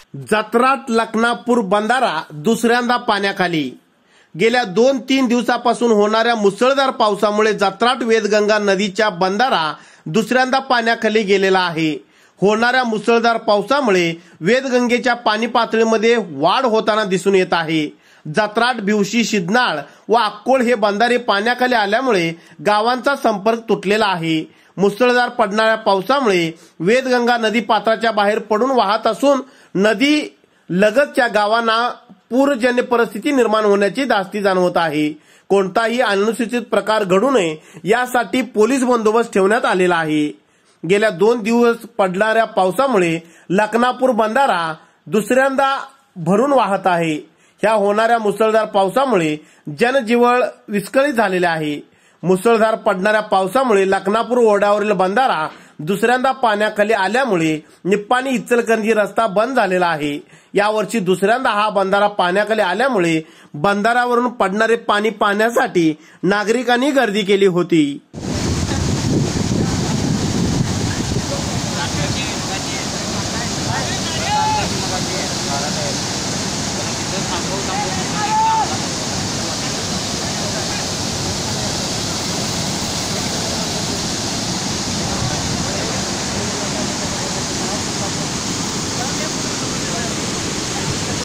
जत्राट लखनापूर बंधारा दुसऱ्यांदा पाण्याखाली। गेल्या 2-3 दिवसापासून होणाऱ्या मुसळधार पावसामुळे जत्राट वेदगंगा नदीच्या बंधारा दुसऱ्यांदा पाण्याखाली गेलेला आहे। होणाऱ्या मुसळधार पावसामुळे वेदगंगेच्या पाणी पातळीमध्ये वाढ होताना दिसून येत आहे। जत्राट, भिवशी, शिदनाळ व अक्कोळ हे बंधारे पाण्याखाली आल्यामुळे गावांचा संपर्क तुटलेला आहे। मुसळधार पडणाऱ्या पावसामुळे वेदगंगा नदी पात्राच्या बाहेर पडून वाहत असून नदी लगतच्या गावांना पूरजन्य परिस्थिती निर्माण होण्याची धास्ती जाणवत आहे। कोणताही अनुचित प्रकार घडू नये यासाठी पोलीस बंदोबस्त ठेवण्यात आलेला आहे। गेल्या 2 दिवस पडणाऱ्या पावसामुळे लखनापूर बंधारा दुसऱ्यांदा भरून वाहत आहे। ह्या होणाऱ्या मुसळधार पावसामुळे जनजीवन विस्कळीत झालेले आहे। मुसळधार पडणाऱ्या पावसामुळे लखनापूर ओढ्यावरील बंधारा दुसऱ्यांदा पाण्याखाली आल्यामुळे निप्पाणी इचलकरंजी रस्ता बंद झालेला आहे। यावर्षी दुसऱ्यांदा हा बंधारा पाण्याखाली आल्यामुळे बंधाऱ्यावरून पडणारे पाणी पाहण्यासाठी नागरिकांनी गर्दी केली होती।